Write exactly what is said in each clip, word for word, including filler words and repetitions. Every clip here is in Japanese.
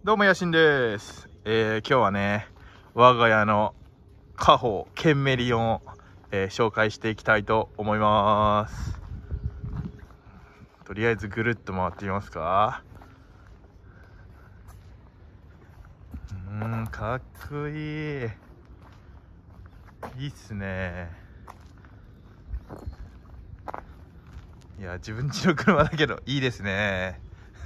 どうもやしんです。えー、今日はね我が家の家宝ケンメリオンを、えー、紹介していきたいと思います。とりあえずぐるっと回ってみますか。うーん、かっこいい。いいっすね。いや、自分家の車だけどいいですね。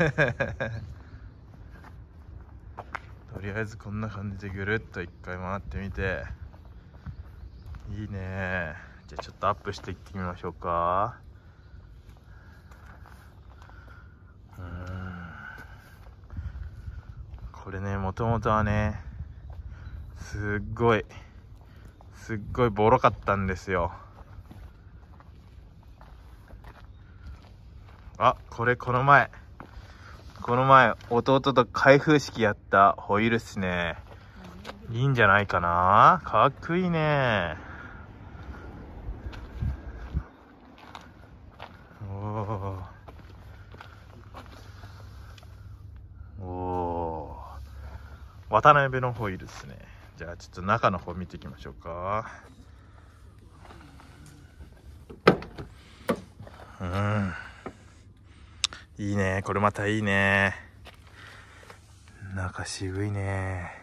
とりあえずこんな感じでぐるっと一回回ってみて、いいね。じゃあちょっとアップしていってみましょうか。うーん、これね、もともとはねすっごいすっごいボロかったんですよ。あ、これこの前この前弟と開封式やったホイールっすね。いいんじゃないかな。かっこいいね。おーおー、渡辺のホイールですね。じゃあちょっと中の方見ていきましょうか。うん、いいね。これまたいいね。中渋いね。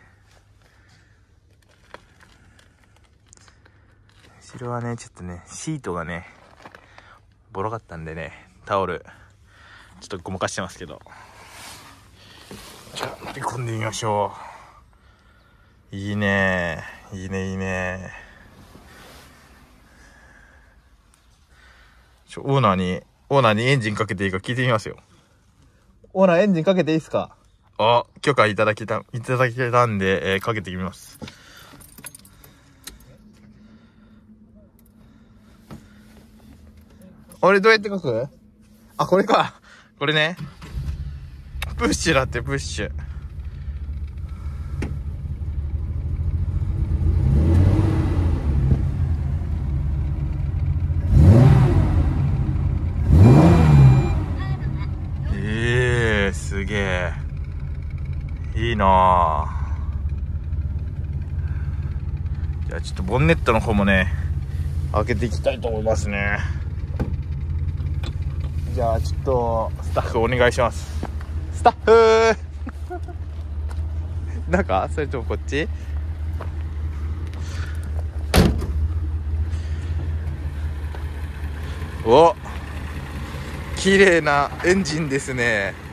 後ろはねちょっとねシートがねボロかったんでね、タオルちょっとごまかしてますけど、じゃあ乗り込んでみましょう。いいねいいねいいね。ちょオーナーにオーナーにエンジンかけていいか聞いてみますよ。オーナーエンジンかけていいですか。あ、許可いただけたいただけたんで、えー、かけてみます。あれどうやって書く？あ、これか。これね。プッシュだって、プッシュ。ええー、すげえ。いいなぁ。じゃあちょっとボンネットの方もね、開けていきたいと思いますね。じゃあちょっとスタッフお願いします。スタッフー中？それともこっち？お、綺麗なエンジンですね。